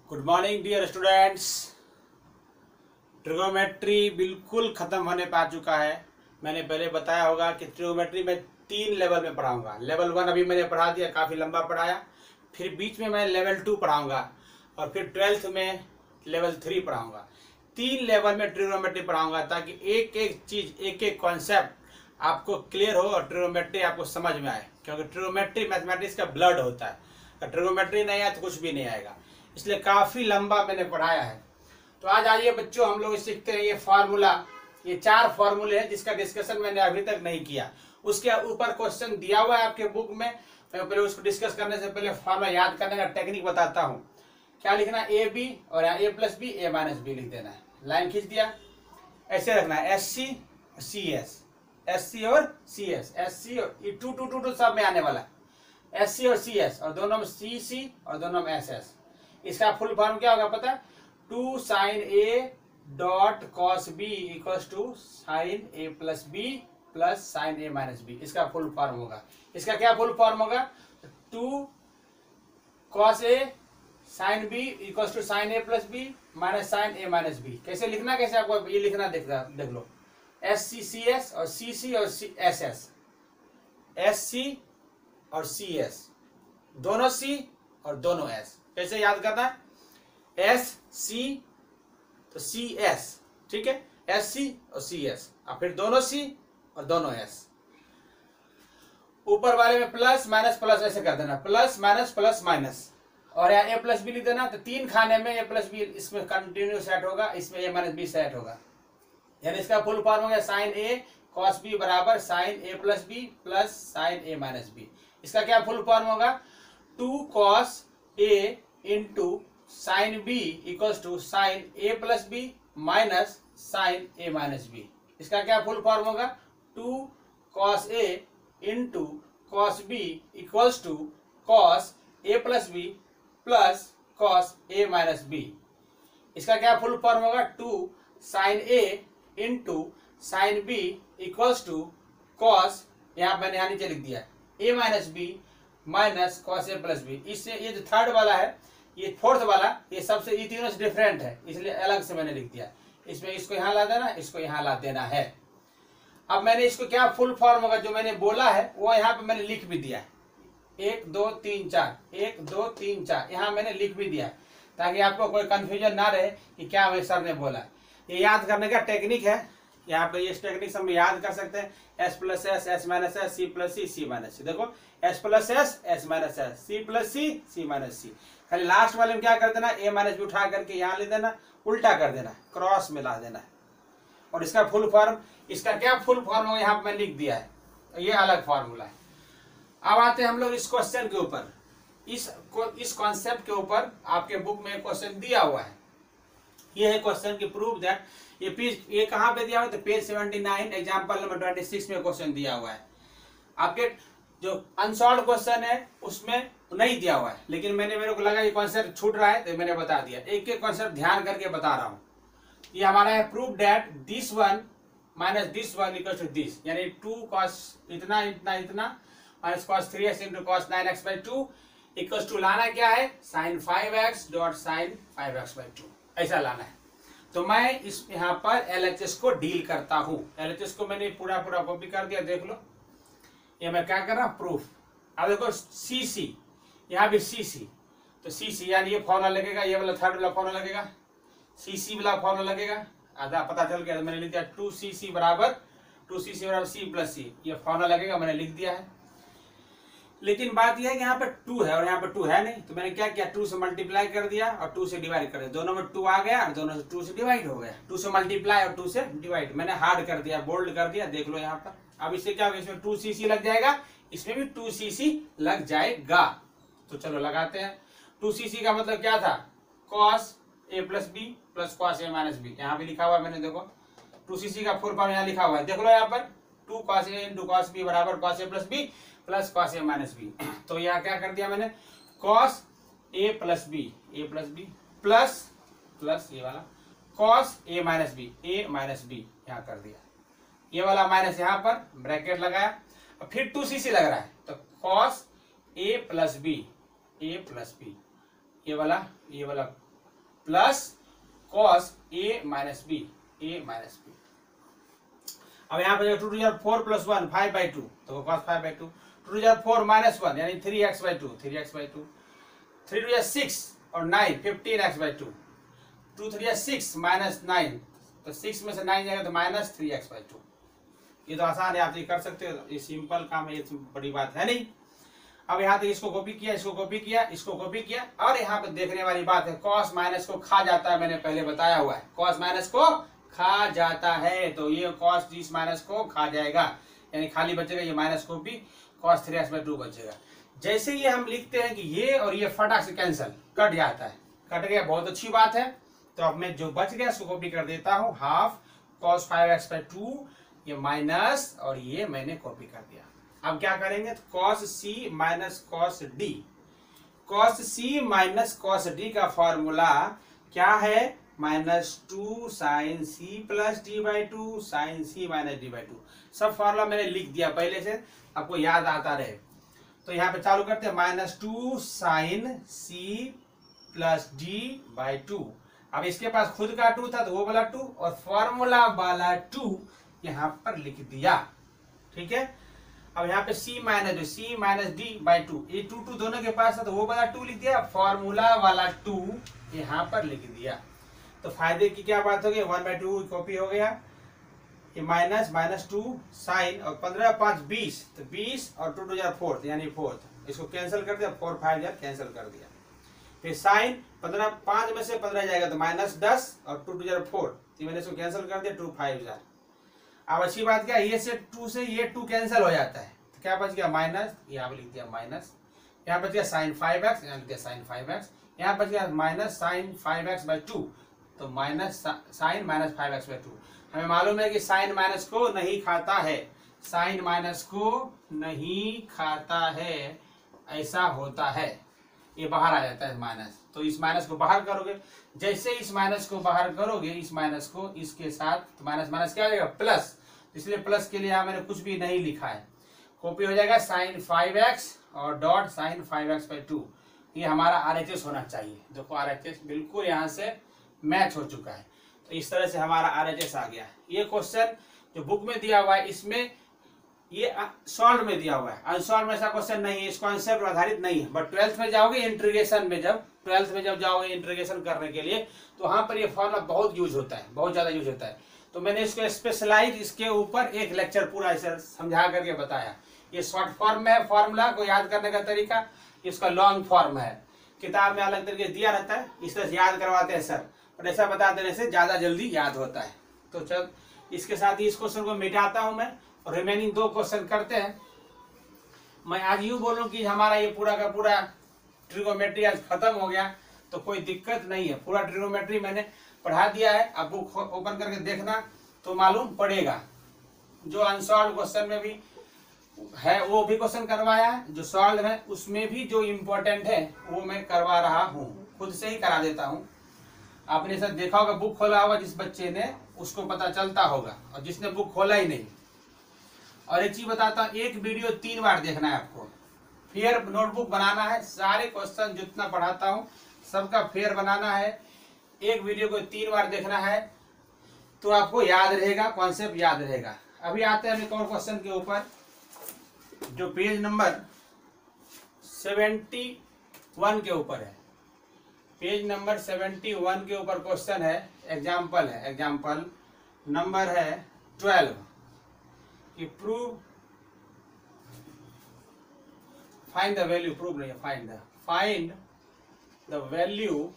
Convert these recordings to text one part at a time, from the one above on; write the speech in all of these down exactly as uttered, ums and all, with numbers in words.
Good morning dear students. Trigonometry बिल्कुल खत्म होने पा चुका है। मैंने पहले बताया होगा कि ट्रिगोमेट्री में तीन लेवल में पढ़ाऊंगा। लेवल वन अभी मैंने पढ़ा दिया, काफ़ी लंबा पढ़ाया। फिर बीच में मैं लेवल टू पढ़ाऊंगा और फिर ट्वेल्थ में लेवल थ्री पढ़ाऊंगा। तीन लेवल में ट्रिगोमेट्री पढ़ाऊंगा ताकि एक एक चीज़, एक एक कॉन्सेप्ट आपको क्लियर हो और ट्रिगोमेट्री आपको समझ में आए, क्योंकि ट्रिगोमेट्री मैथमेटिक्स का ब्लड होता है। अगर ट्रिगोमेट्री नहीं आया तो कुछ भी नहीं आएगा, इसलिए काफ़ी लंबा मैंने पढ़ाया है। तो आज आइए बच्चों, हम लोग सीखते हैं ये फार्मूला। ये चार फार्मूले हैं जिसका डिस्कशन मैंने अभी तक नहीं किया। उसके ऊपर क्वेश्चन दिया हुआ है आपके बुक में। मैं पहले उसको डिस्कस करने से पहले फार्मूला याद करने का टेक्निक बताता हूँ। क्या लिखना है? ए बी और यहाँ A plus B, A minus B लिख देना है। लाइन खींच दिया, ऐसे रखना है S C C S, S C और सी एस, एस सी और टू टू टू टू सब में आने वाला है। एस सी और सी एस, और दोनों में सी सी और दोनों में एस एस। इसका फुल फॉर्म क्या होगा पता है? Two sine A dot cos B equals to sine A plus B plus sine A minus B. इसका फुल फॉर्म होगा। इसका क्या फुल फॉर्म होगा? Two cos A sine B equals to sine A plus B minus sine A minus B. कैसे लिखना, कैसे आपको ये लिखना देख देख लो। एस सी सी एस और सी सी और C S S, S C और सी एस, दोनों सी और दोनों एस। कैसे याद करना है? एस सी तो सी एस, ठीक है, एस सी और सी एस, और फिर दोनों सी और दोनों एस। ऊपर वाले में प्लस माइनस प्लस ऐसे कर देना, प्लस माइनस प्लस माइनस, और यहाँ ए प्लस बी लिख देना। तो तीन खाने में ए प्लस बी इसमें कंटिन्यू सेट होगा, इसमें ए माइनस बी सेट होगा। यानी इसका फुल फॉर्म हो गया साइन ए कॉस बी बराबर sine A plus B plus sine A minus B. इसका क्या फुल फॉर्म होगा? Two cos A into sine B equals to sine A plus B minus sine A minus B. इसका क्या full form होगा? Two cos A into cos B equals to cos A plus B plus cos A minus B. इसका क्या full form होगा? Two sine A into sine B equals to cos, यहाँ मैंने यहाँ नीचे लिख दिया, A minus B minus cos A plus B. इससे ये जो थर्ड वाला है, ये फोर्थ वाला, ये सबसे, ये तीनों से डिफरेंट है, इसलिए अलग से मैंने लिख दिया। इसमें इसको यहाँ ला देना, इसको यहाँ ला देना है। अब मैंने इसको क्या फुल फॉर्म होगा जो मैंने बोला है वो यहाँ पे मैंने लिख भी दिया है। एक दो तीन चार, एक दो तीन चार, यहाँ मैंने लिख भी दिया ताकि आपको कोई कंफ्यूजन ना रहे कि क्या भाई सर ने बोला। ये याद करने का टेक्निक है। यहाँ पे इस टेक्निक से हम याद कर सकते हैं। S plus S, S minus S, C plus C, C minus C. देखो, S plus S, S minus S, C plus C, C minus C. खाली लास्ट वाले में क्या कर देना? ए माइनस बी उठा करके यहाँ ले देना, उल्टा कर देना, क्रॉस में ला देना है। और इसका फुल फॉर्म, इसका क्या फुल फॉर्म हो यहाँ पे मैं लिख दिया है। ये अलग फॉर्मूला है। अब आते हैं हम लोग इस क्वेश्चन के ऊपर। इस इस कॉन्सेप्ट के ऊपर आपके बुक में क्वेश्चन दिया हुआ है। ये है क्वेश्चन की प्रूफ दैट। ये पेज, ये कहाँ पे दिया हुआ है? तो page seventy nine, example number twenty six में क्वेश्चन दिया हुआ है। आपके जो अनसॉल्व क्वेश्चन है उसमें नहीं दिया हुआ है, लेकिन मैंने मेरे को लगा ये कॉन्सेप्ट छूट रहा है तो मैंने बता दिया। एक एक कॉन्सेप्ट ध्यान करके बता रहा हूँ। ये हमारा है proof that this one minus this one equal to this, यानी टू कॉस इतना इतना इतना minus cos three x into cos nine x by two equal to लाना क्या है? Sine five x dot sine five x by two, ऐसा लाना है। तो मैं इस यहाँ पर एल एच एस को डील करता हूँ। एल एच एस को मैंने पूरा पूरा कॉपी कर दिया, देख लो। ये मैं क्या कर रहा हूँ? प्रूफ। अब देखो सी सी, यहाँ भी सी सी, तो सी सी यानी ये फॉर्मूला लगेगा, ये वाला थर्ड वाला फॉर्मूला लगेगा, सी सी वाला फॉर्मूला लगेगा। आधा पता चल गया, तो मैंने लिख दिया टू सी सी बराबर टू सी सी बराबर सी प्लस सी, ये फॉर्मूला लगेगा, मैंने लिख दिया है। लेकिन बात यह है कि यहाँ पे टू है और यहाँ पे टू है नहीं, तो मैंने क्या किया? टू से मल्टीप्लाई कर दिया और टू से डिवाइड कर दिया। दोनों में टू आ गया और दोनों से टू से डिवाइड हो गया। टू से मल्टीप्लाई और टू से डिवाइड मैंने हार्ड कर दिया, बोल्ड कर दिया, देख लो यहाँ पर। अब इससे क्या होगा? इसमें टू सी सी लग जाएगा, इसमें भी टू सी सी लग जाएगा। तो चलो लगाते हैं। टू सी सी का मतलब क्या था? Cos A plus B plus cos A minus B. यहाँ भी लिखा हुआ है मैंने, देखो टू सी सी का फुल फॉर्म यहाँ लिखा हुआ है, देख लो यहाँ पर। Two cos A into cos B बराबर cos A plus B plus cos A minus B. तो यहाँ क्या कर दिया मैंने? Cos A plus B, A plus B plus plus ये वाला cos A minus B, A minus B यहाँ कर दिया। ये वाला माइनस यहाँ पर ब्रैकेट लगाया और फिर टू सी सी लग रहा है, तो cos A plus B, A plus B, ये वाला ये वाला plus cos A minus B, A minus B. अब यहाँ पे टू टू जार four plus one five by two, तो cos five by two. Two two जार फोर माइनस वन यानी three x by two, three x by two. Three two जार six और nine, fifteen x by two. Two three जार six minus nine, तो six में से nine जाएगा तो minus three x by two. ये तो आसान है, आप ये कर सकते हो, ये सिंपल काम है, ये बड़ी बात है नहीं। अब यहाँ तक इसको कॉपी किया, इसको कॉपी किया, इसको कॉपी किया, और यहाँ पे देखने वाली बात है, कॉस माइनस को खा जाता है, मैंने पहले बताया हुआ है, कॉस माइनस को खा जाता है, तो ये कॉस इस माइनस को खा जाएगा, यानी खाली बचेगा ये माइनस को भी, cos three x by two बचेगा। जैसे ये हम लिखते हैं कि ये और ये फटाक से कैंसिल कट जाता है, कट गया, बहुत अच्छी बात है। तो अब मैं जो बच गया उसको कॉपी कर देता हूँ, half cos five x by two, ये माइनस और ये मैंने कॉपी कर दिया। अब क्या करेंगे, तो cos C minus cos D, cos C minus cos D का फॉर्मूला क्या है, minus two sine C plus D by two, sine C minus D by two. सब फॉर्मूला मैंने लिख दिया पहले से, आपको याद आता रहे। तो यहाँ पे चालू करते हैं, minus two sine C plus D by two. अब इसके पास खुद का टू था तो वो वाला टू, और फॉर्मूला वाला टू यहाँ पर लिख दिया, ठीक है। अब यहाँ पे c minus C minus D by two, ये टू टू दोनों के पास था तो वो वाला टू लिख दिया, फॉर्मूला वाला टू यहाँ पर लिख दिया। तो फायदे की क्या बात हो गई, वन बाई टू कॉपी हो गया, ये माइनस माइनस टू साइन, और पंद्रह पाँच बीस, तो बीस और टू टू जार फोर्थ यानी फोर्थ, इसको कैंसिल कर दिया, फोर फाइव जार कैंसिल कर दिया। फिर साइन पंद्रह, पाँच में से पंद्रह जाएगा तो माइनस दस, और टू टू जार फोर, तो मैंने इसको कैंसिल कर दिया, टू फाइव जार। अब अच्छी बात क्या, ये से टू से ये टू कैंसिल हो जाता है, तो क्या बच गया, माइनस, यहाँ पे लिख दिया माइनस, यहाँ बच गया साइन फाइव एक्स, यहाँ लिख दिया साइन फाइव एक्स, यहाँ बच गया minus sine five x by two, तो minus sine minus five x by two. हमें मालूम है कि साइन माइनस को नहीं खाता है, साइन माइनस को नहीं खाता है, ऐसा होता है, ये बाहर आ जाता है माइनस। तो इस माइनस को बाहर करोगे, जैसे इस माइनस को बाहर करोगे, इस माइनस को इसके साथ, तो माइनस माइनस क्या हो जाएगा, प्लस, इसलिए प्लस के लिए यहाँ मैंने कुछ भी नहीं लिखा है, कॉपी हो जाएगा साइन फाइव एक्स और dot sine five x by two. ये हमारा आर एच एस होना चाहिए, देखो आर एच एस बिल्कुल यहाँ से मैच हो चुका है। तो इस तरह से हमारा आर एच एस आ गया। ये क्वेश्चन जो बुक में दिया हुआ है, इसमें ये सॉल्व में दिया हुआ है, अनसॉल्व में ऐसा क्वेश्चन नहीं है, इस कॉन्सेप्ट आधारित नहीं है। बट ट्वेल्थ में जाओगे इंटीग्रेशन में, जब ट्वेल्थ में जब जाओगे इंटीग्रेशन करने के लिए, तो वहां पर ये फॉर्मूला बहुत यूज होता है, बहुत ज्यादा यूज होता है। तो मैंने इसको स्पेशलाइज इसके ऊपर एक लेक्चर पूरा ऐसे समझा करके बताया। ये शॉर्ट फॉर्म में है, फॉर्मूला को याद करने का तरीका, इसका लॉन्ग फॉर्म है, किताब में अलग तरीके दिया रहता है, इस तरह से याद करवाते हैं सर, और ऐसा बता देने से ज्यादा जल्दी याद होता है। तो चल इसके साथ ही इस क्वेश्चन को मिटाता हूं मैं, और रिमेनिंग दो क्वेश्चन करते हैं। मैं आज यूं बोलूं कि हमारा ये पूरा का पूरा ट्रिगोमेट्री आज खत्म हो गया, तो कोई दिक्कत नहीं है, पूरा ट्रिगोमेट्री मैंने पढ़ा दिया है। अब बुक ओपन करके देखना तो मालूम पड़ेगा। जो अनसॉल्व क्वेश्चन में भी है वो भी क्वेश्चन करवाया है, जो सॉल्व है उसमें भी जो इम्पोर्टेंट है वो मैं करवा रहा हूँ, खुद से ही करा देता हूँ। आपने सर देखा होगा, बुक खोला होगा जिस बच्चे ने, उसको पता चलता होगा, और जिसने बुक खोला ही नहीं। और एक चीज बताता हूँ, एक वीडियो तीन बार देखना है आपको, फेयर नोटबुक बनाना है, सारे क्वेश्चन जितना पढ़ाता हूँ सबका फेयर बनाना है, एक वीडियो को तीन बार देखना है, तो आपको याद रहेगा, कॉन्सेप्ट याद रहेगा। अभी आते हैं एक और क्वेश्चन के ऊपर, जो पेज नंबर सेवेंटी वन के ऊपर है, पेज नंबर सेवेंटी वन के ऊपर क्वेश्चन है, एग्जाम्पल है, एग्जाम्पल नंबर है ट्वेल्व, कि prove find the value, prove नहीं, find the find the value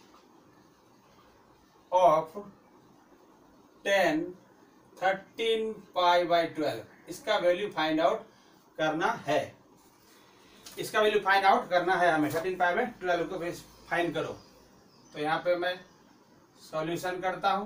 of tan thirteen pi by twelve, इसका वैल्यू फाइंड आउट करना है, इसका वैल्यू फाइंड आउट करना है हमें, थर्टीन पाई बाई ट्वेल्व को फाइंड करो। तो यहाँ पे मैं सॉल्यूशन करता हूं,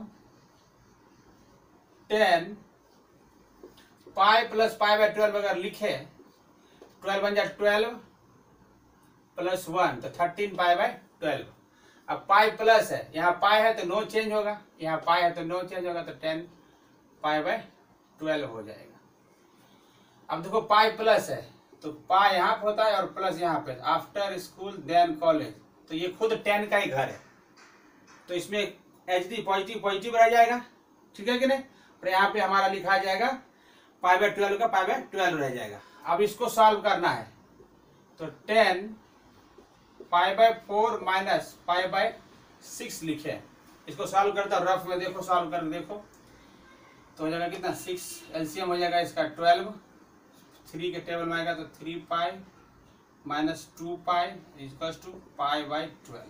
tan pi plus pi by twelve अगर लिखे, ट्वेल्व बन जाए ट्वेल्व प्लस वन, तो थर्टीन पाई बाई ट्वेल्व। अब पाई प्लस है, यहाँ पाई है तो नो चेंज होगा, यहाँ पाई है तो नो चेंज होगा, तो टेन पाई बाई ट्वेल्व हो जाएगा। अब देखो पाई प्लस है तो पाई यहाँ पे होता है और प्लस यहाँ पे, आफ्टर स्कूल देन कॉलेज, तो ये खुद टेन का ही घर है, तो इसमें एच डी पॉजिटिव पॉजिटिव रह जाएगा, ठीक है कि नहीं। और यहाँ पे हमारा लिखा जाएगा पाई बाय ट्वेल्व का पाई बाय ट्वेल्व रह जाएगा। अब इसको सॉल्व करना है तो tan pi by four minus pi by six लिखे, इसको सॉल्व करता रफ में देखो, सॉल्व कर देखो तो हो जाएगा कितना सिक्स, एलसीएम हो जाएगा इसका ट्वेल्व, थ्री के टेबल में आएगा तो three pi minus two pi equal to pi by twelve.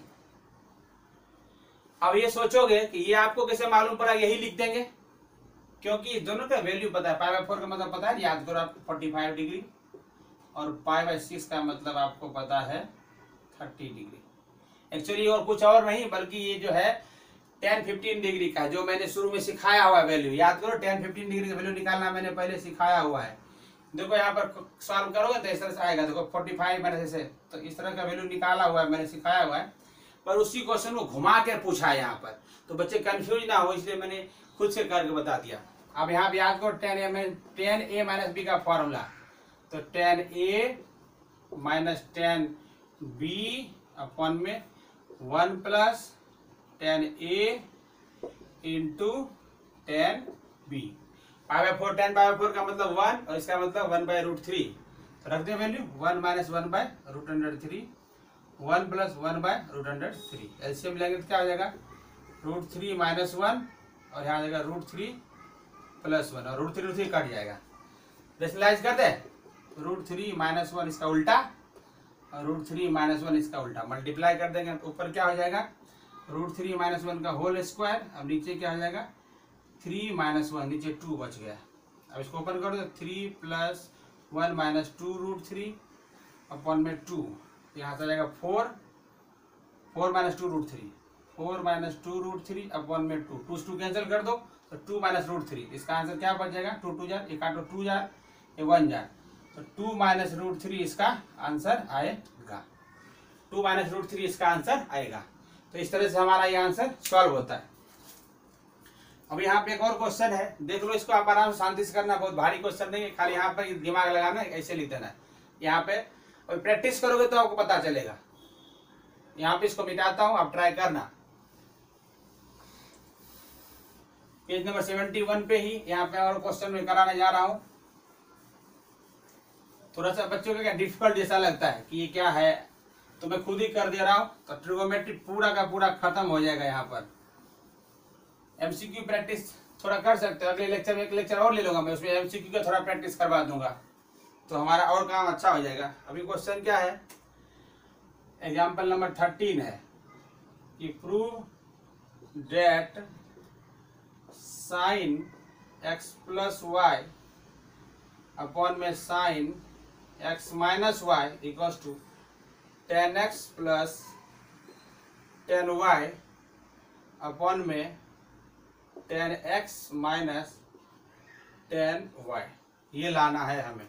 अब ये सोचोगे कि ये आपको कैसे मालूम पड़ा, यही लिख देंगे क्योंकि दोनों का वैल्यू पता है। पाई बाय फोर का मतलब पता है, याद करो आपको फोर्टी फाइव डिग्री, और पाई बाय सिक्स का मतलब आपको पता है थर्टी डिग्री। एक्चुअली और कुछ और नहीं बल्कि ये जो है टेन फिफ्टीन डिग्री का, जो मैंने शुरू में सिखाया हुआ है वैल्यू, याद करो टेन फिफ्टीन डिग्री का वैल्यू निकालना मैंने पहले सिखाया हुआ है। देखो यहाँ पर सॉल्व करोगे तो इस तरह से आएगा, देखो फोर्टी फाइव मैंने ऐसे तो इस तरह का वैल्यू निकाला हुआ है, मैंने सिखाया हुआ है, पर उसी क्वेश्चन को घुमा के पूछा है यहाँ पर, तो बच्चे कंफ्यूज ना हो इसलिए मैंने खुद से करके बता दिया। अब यहाँ पे याद करो टेन ए में टेन ए माइनस बी का फॉर्मूला, तो tan A minus tan B upon में one plus tan A into tan B. Pi by four tan pi by four का मतलब वन, और इसका मतलब वन बाय रूट थ्री, तो रख दे value one minus one by root hundred three, one plus one by root hundred three. LCM लेंगे तो क्या हो जाएगा रूट थ्री माइनस वन, और यहाँ आ जाएगा रूट थ्री प्लस वन, और root three root three cut जाएगा। रेशनलाइज कर दे, रूट थ्री माइनस वन इसका उल्टा, और रूट थ्री माइनस वन इसका उल्टा, मल्टीप्लाई कर देंगे तो ऊपर क्या हो जाएगा रूट थ्री माइनस वन का होल स्क्वायर, अब नीचे क्या हो जाएगा थ्री माइनस वन, नीचे टू बच गया। अब इसको ओपन कर दो, three plus one minus two root three upon में टू, यहाँ से आ जाएगा four, four minus two root three, four minus two root three upon में टू, टू टू कैंसिल कर दो तो टू माइनस रूट थ्री, इसका आंसर क्या बच जाएगा टू टू जार, एक आटो टू जार, ये वन जार, तो टू माइनस रूट थ्री इसका आंसर आएगा, टू माइनस रूट थ्री इसका आंसर आएगा। तो इस तरह से हमारा ये आंसर सॉल्व होता है। अब यहाँ पे एक और क्वेश्चन है, देख लो इसको आप आराम से शांति से करना, बहुत भारी क्वेश्चन नहीं है, खाली यहाँ पर दिमाग लगाना है, ऐसे लिख देना है यहाँ पे, और प्रैक्टिस करोगे तो आपको पता चलेगा। यहाँ पे इसको मिटाता हूँ, आप ट्राई करना। पेज नंबर सेवेंटी वन पे ही यहाँ पे और क्वेश्चन में कराने जा रहा हूँ। थोड़ा सा बच्चों को क्या डिफिकल्ट जैसा लगता है कि ये क्या है, तो मैं खुद ही कर दे रहा हूँ, तो ट्रिगोमेट्री पूरा का पूरा खत्म हो जाएगा। यहाँ पर एमसीक्यू प्रैक्टिस थोड़ा कर सकते हो, अगले लेक्चर में एक लेक्चर और ले लूंगा मैं, उसमें एमसीक्यू का थोड़ा प्रैक्टिस करवा दूंगा, तो हमारा और काम अच्छा हो जाएगा। अभी क्वेश्चन क्या है, एग्जाम्पल नंबर थर्टीन है कि prove that sine x plus y upon में sine x minus y equals to tan x plus tan y upon में tan x minus tan y, ये लाना है हमें।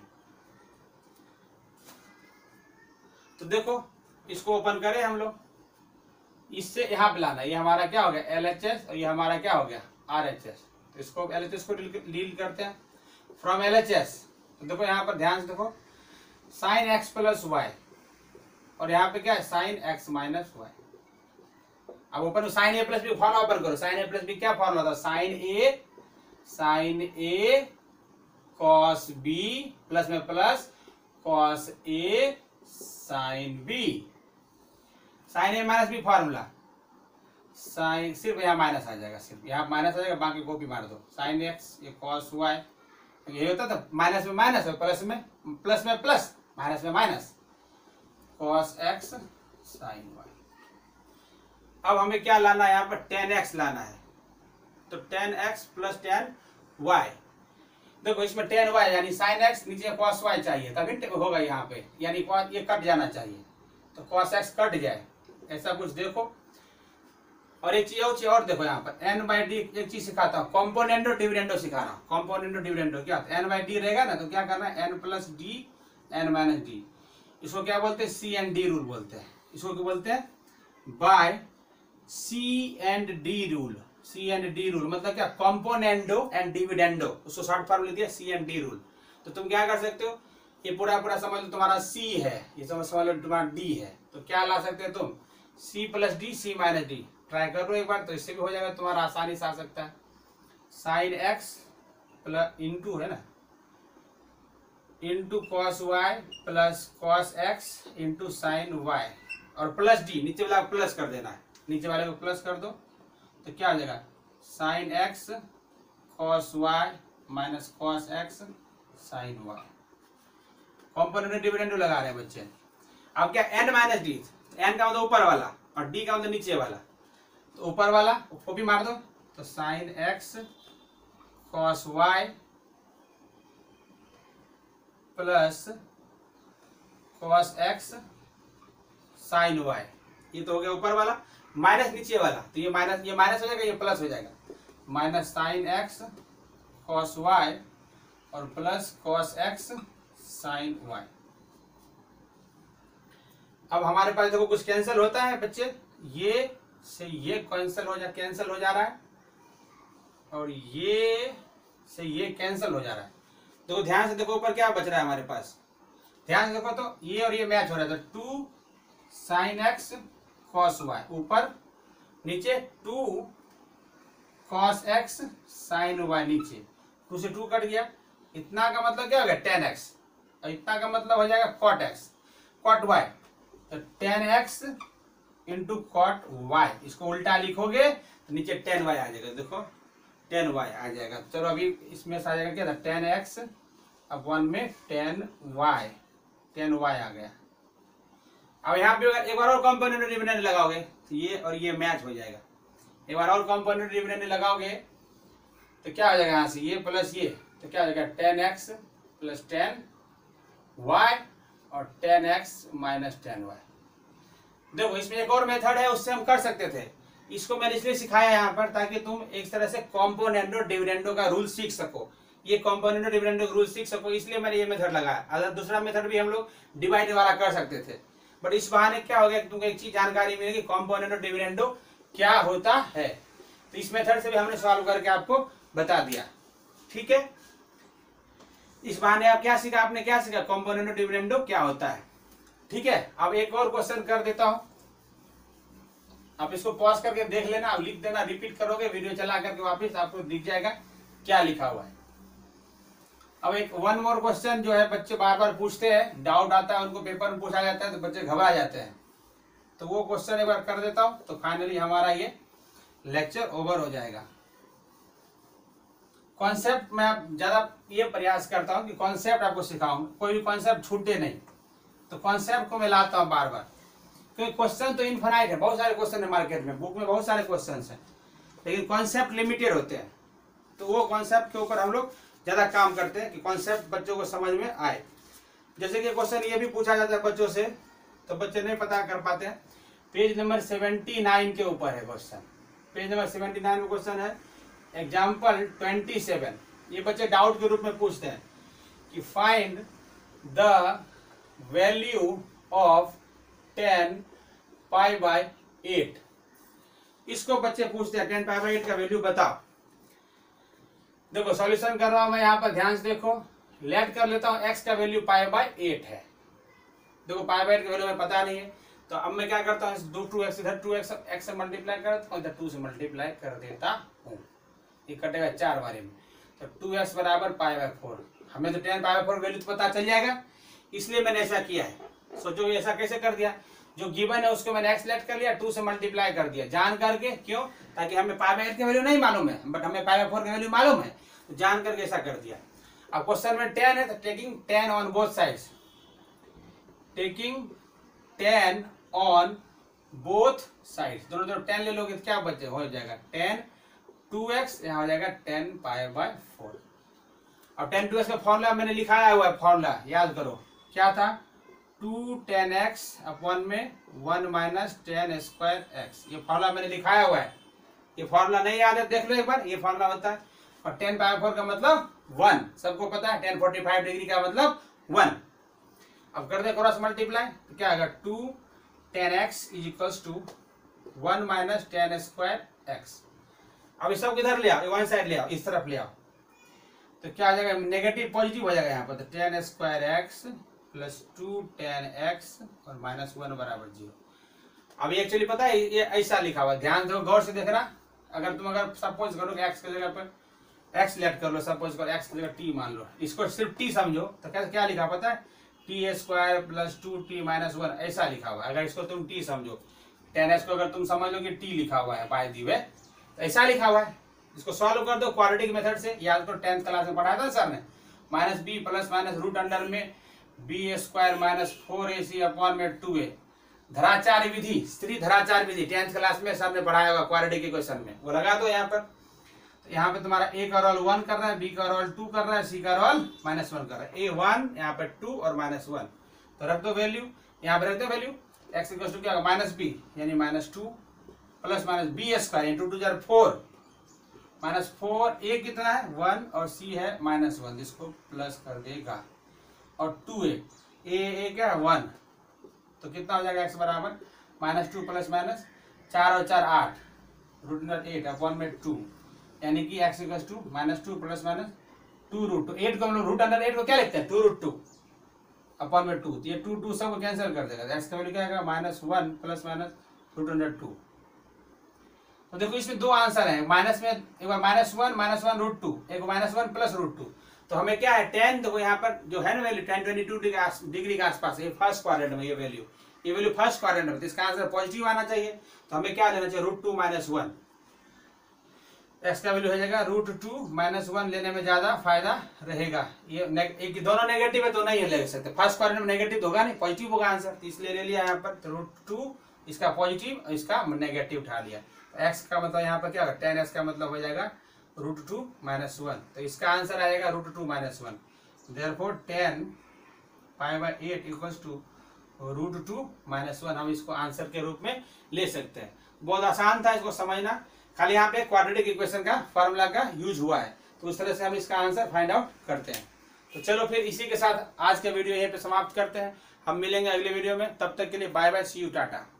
तो देखो इसको ओपन करें हम लोग, इससे यहाँ पे लाना है, ये हमारा क्या हो गया एल एच एस, और ये हमारा क्या हो गया आर एच एस। तो इसको एल एच एस को डील करते हैं फ्रॉम एल एच एस। तो देखो यहाँ पर ध्यान से देखो साइन एक्स प्लस वाई, और यहाँ पे क्या है साइन एक्स माइनस वाई। अब open sine A plus B formula open करो, साइन ए प्लस बी क्या फॉर्मूला था, sine A sine A cos B plus में plus cos A sine B, sine A minus B formula, sine सिर्फ यहाँ minus आ जाएगा, सिर्फ यहाँ minus आ जाएगा, बाकी कॉपी मार दो, साइन एक्स ये कॉस वाई, ये होता था माइनस में माइनस और प्लस में प्लस में प्लस माइनस में minus, cos x sine y. अब हमें क्या लाना है यहाँ पर टेन एक्स लाना है, तो tan x plus tan y. देखो इसमें टेन वाई यानी साइन एक्स, नीचे कॉस वाई चाहिए तभी होगा यहाँ पे, यानी ये कट जाना चाहिए, तो कॉस एक्स कट जाए, ऐसा कुछ देखो। और एक चीज और चीज और देखो यहाँ पर एन बाई डी, एक चीज सिखाता हूँ, कॉम्पोनेंटो डिविडेंडो सिखा रहा हूँ। कॉम्पोनेंटो डिविडेंडो क्या होता है, एन बाई डी रहेगा ना, तो क्या करना है N plus D N minus D, इसको क्या बोलते हैं सी एंड डी रूल बोलते हैं, इसको क्या बोलते हैं by C and D rule. C and D rule मतलब क्या, कॉम्पोनेंडो एंड डिविडेंडो, उसको शॉर्ट फॉर्म लिख दिया सी एंड डी रूल। तो तुम क्या कर सकते हो, ये पूरा पूरा समझ लो तुम्हारा सी है, ये समझ समझ लो तुम्हारा डी है, तो क्या ला सकते हो तुम C plus D C minus D, try कर लो एक बार, तो इससे भी हो जाएगा तुम्हारा, आसानी से आ सकता है। साइन एक्स प्लस इंटू है ना, into cos y plus cos x into sine y, और प्लस डी, नीचे वाला प्लस कर देना है, नीचे वाले को प्लस कर दो, तो क्या हो जाएगा sine x cos y minus cos x sine y. Component dividend लगा रहे हैं बच्चे। अब क्या एन माइनस डी, एन का मतलब ऊपर वाला और डी का मतलब नीचे वाला, तो ऊपर वाला कॉपी मार दो, तो sine x cos y plus cos x sine y, ये तो हो गया ऊपर वाला, माइनस नीचे वाला, तो ये माइनस, ये माइनस हो जाएगा, ये प्लस हो जाएगा, minus sine x cos y और plus cos x sine y. अब हमारे पास देखो कुछ कैंसिल होता है बच्चे, ये से ये कैंसिल हो जा कैंसिल हो जा रहा है, और ये से ये कैंसिल हो जा रहा है। तो ध्यान से देखो ऊपर क्या बच रहा है हमारे पास, ध्यान से देखो, तो ये और ये मैच हो रहा है, तो two sine x cos y ऊपर, नीचे two cos x sine y नीचे, टू से टू कट गया, इतना का मतलब क्या हो गया टेन एक्स, और इतना का मतलब हो जाएगा कॉट एक्स कॉट वाई, तो tan x into cot y, इसको उल्टा लिखोगे तो नीचे टेन वाई आ जाएगा, देखो टेन वाई आ जाएगा। चलो अभी इसमें से आ जाएगा क्या था, टेन एक्स अब वन में टेन वाई, टेन वाई आ गया। अब यहाँ पे अगर एक बार और कंपोनेंट डिविडेंड लगाओगे तो ये और ये मैच हो जाएगा, एक बार और कंपोनेंट डिविडेंड लगाओगे तो क्या हो जाएगा, यहाँ से ये प्लस ये, तो क्या हो जाएगा tan x plus tan y और tan x minus tan y. देखो इसमें एक और मेथड है, उससे हम कर सकते थे, इसको मैंने इसलिए सिखाया यहाँ पर ताकि तुम एक तरह से कॉम्पोनेंटो डिविडेंडो का रूल सीख सको, ये कॉम्पोनेंटो डिविडेंडो का रूल सीख सको, इसलिए मैंने ये मेथड लगाया। अगर दूसरा मेथड भी हम लोग डिवाइड वाला कर सकते थे, बट इस बहाने क्या हो गया कि तुमको एक चीज जानकारी मिलेगी, कॉम्पोनेंटो डिविडेंडो क्या होता है। तो इस मेथड से भी हमने सॉल्व करके आपको बता दिया, ठीक है। इस बहाने आप क्या सीखा, आपने क्या सीखा, कॉम्पोनेंटो डिविडेंडो क्या होता है, ठीक है। अब एक और क्वेश्चन कर देता हूं, आप इसको पॉज करके देख लेना, आप लिख देना, रिपीट करोगे वीडियो चला करके वापस आपको दिख जाएगा क्या लिखा हुआ है। अब एक वन मोर क्वेश्चन जो है बच्चे बार बार पूछते हैं, डाउट आता है उनको, पेपर में पूछा जाता है तो बच्चे घबरा जाते हैं, तो वो क्वेश्चन एक बार कर देता हूं, तो फाइनली हमारा ये लेक्चर ओवर हो जाएगा। कॉन्सेप्ट मैं ज्यादा ये प्रयास करता हूं कि कॉन्सेप्ट आपको सिखाऊं, कोई भी कॉन्सेप्ट छूटे नहीं, तो कॉन्सेप्ट को मैं लाता हूं बार बार, क्योंकि क्वेश्चन तो इनफाइनाइट है, बहुत सारे क्वेश्चन है मार्केट में, बुक में बहुत सारे क्वेश्चन हैं, लेकिन कॉन्सेप्ट लिमिटेड होते हैं, तो वो कॉन्सेप्ट के ऊपर हम लोग ज्यादा काम करते हैं कि कॉन्सेप्ट बच्चों को समझ में आए। जैसे कि क्वेश्चन ये भी पूछा जाता है बच्चों से, तो बच्चे नहीं पता कर पाते हैं। पेज नंबर सेवेंटी नाइन के ऊपर है question, page number seventy nine में क्वेश्चन है एग्जाम्पल ट्वेंटी सेवन। ये बच्चे डाउट के रूप में पूछते हैं कि find the value of tan pi by eight. इसको बच्चे पूछते हैं टेन पाई बाई एट का वैल्यू बताओ। देखो सॉल्यूशन कर रहा हूं मैं यहाँ पर, ध्यान से देखो, लेट कर लेता हूं एक्स का वैल्यू पाई बाई एट है। देखो पाई बाई एट का वैल्यू हमें पता नहीं है, तो अब मैं क्या करता हूँ, दो टू एक्स इधर टू एक्स एक्स से मल्टीप्लाई करता हूँ, इधर टू से मल्टीप्लाई कर देता हूँ, ये कटेगा चार बारे में, तो टू एक्स बराबर पाई बाई फोर। हमें तो tan pi by four value तो पता चल जाएगा, इसलिए मैंने ऐसा किया है। सोचो ऐसा कैसे कर दिया, जो गिवन है उसको मैंने एक्स लेट कर लिया, टू से मल्टीप्लाई कर दिया जान करके, क्यों, ताकि हमें पाई बाई एट की वैल्यू नहीं मालूम है, बट हमें पाई बाई फोर की वैल्यू मालूम है, तो जान करके ऐसा कर दिया। अब क्वेश्चन में टेन है, तो taking tan on both sides, taking tan on both sides, दोनों तरफ टेन ले लोगे तो क्या बचे, हो जाएगा टेन टू एक्स, यहाँ हो जाएगा टेन पाई बाई फोर। अब टेन टू एक्स का फॉर्मूला मैंने लिखाया हुआ है, फॉर्मूला याद करो क्या था, टू टेन एक्स अपॉन में one minus tan square x, ये फॉर्मूला मैंने लिखाया हुआ है। ये फॉर्मूला नहीं याद है देख लो एक बार, ये फॉर्मूला होता है। और टेन पाई फोर का मतलब वन, सबको पता है, टेन फोर्टी फाइव डिग्री का मतलब वन। अब कर दे क्रॉस मल्टीप्लाई, तो क्या आएगा, two tan x is equals to one minus tan square x. अब इस सब किधर ले आओ, वन साइड ले आओ, इस तरफ ले आओ, तो क्या आ जाएगा, नेगेटिव पॉजिटिव हो जाएगा यहाँ पर, तो tan square x plus two tan x और माइनस वन बराबर जीरो। अब ये एक्चुअली पता है ये ऐसा लिखा हुआ है, ध्यान दो, गौर से देखना। अगर तुम अगर सपोज करो कि एक्स की जगह पर एक्स लेट कर लो, सपोज करो एक्स की जगह टी मान लो, इसको सिर्फ टी समझो तो क्या क्या लिखा पता है, T square plus two T minus one ऐसा लिखा हुआ है। अगर इसको तुम टी समझो, टेन एस को अगर तुम समझ लो कि टी लिखा हुआ है बाय दी वे, तो ऐसा लिखा हुआ है। इसको सॉल्व कर दो क्वाड्रेटिक मेथड से, याद तो टेंथ क्लास में पढ़ाया था सर ने, minus B plus minus root under में B square minus four A C upon में टू ए, धराचार विधि, स्त्री धराचार विधि टेंथ क्लास में सर ने पढ़ाया होगा क्वाड्रेटिक इक्वेशन में, वो लगा दो यहाँ पर। तो यहाँ पे तुम्हारा ए का रोल वन कर रहा है, बी का रोल टू कर रहा है, सी का रोल माइनस वन कर रहा है, ए वन यहाँ पे टू और माइनस वन, तो रख दो वैल्यू, यहाँ पे रख दो वैल्यू, एक्स इक्वल टू क्या होगा माइनस बी यानी minus two plus minus B square two two जार फोर माइनस फोर, ए कितना है वन और सी है माइनस वन, जिसको प्लस कर देगा, और टू ए ए ए क्या है वन, तो कितना हो जाएगा एक्स बराबर माइनस टू प्लस माइनस चार और चार आठ, रूट अंडर एट अपॉन में टू, यानी कि x equal to minus two plus minus two root two, eight को हम लोग रूट अंडर एट को क्या लिखते हैं टू रूट टू अपॉन में टू, तो ये टू टू सब को कैंसिल कर देगा, एक्स का वैल्यू क्या आएगा minus one plus minus root under two. तो देखो इसमें दो आंसर है, माइनस में एक बार minus one minus one root two, एक minus one plus root two, तो हमें क्या है टेन, देखो यहाँ पर जो है ना value tan twenty two degree के आसपास, ये फर्स्ट क्वाड्रेंट में ये वैल्यू, ये वैल्यू फर्स्ट क्वाड्रेंट में, तो इसका आंसर पॉजिटिव आना चाहिए, तो हमें क्या लेना चाहिए root two minus one, x का वैल्यू हो जाएगा रूट टू माइनस वन, लेने में ज्यादा फायदा रहेगा। ये एक दोनों नेगेटिव है तो नहीं ले सकते, फर्स्ट क्वाड्रेंट में नेगेटिव होगा नहीं, पॉजिटिव होगा आंसर, तो इसलिए ले लिया यहाँ पर, तो रूट टू इसका पॉजिटिव और इसका नेगेटिव उठा लिया, एक्स का मतलब यहाँ पर क्या होगा टेन एक्स का मतलब हो जाएगा रूट टू माइनस वन, तो इसका आंसर आएगा root two minus one, therefore tan pi by eight equals to root two minus one, हम इसको आंसर के रूप में ले सकते हैं। बहुत आसान था इसको समझना, खाली यहाँ पे क्वाड्रेटिक इक्वेशन का फॉर्मूला का यूज हुआ है, तो उस तरह से हम इसका आंसर फाइंड आउट करते हैं। तो चलो फिर इसी के साथ आज का वीडियो यहीं पे समाप्त करते हैं, हम मिलेंगे अगले वीडियो में, तब तक के लिए bye bye, see you, Tata.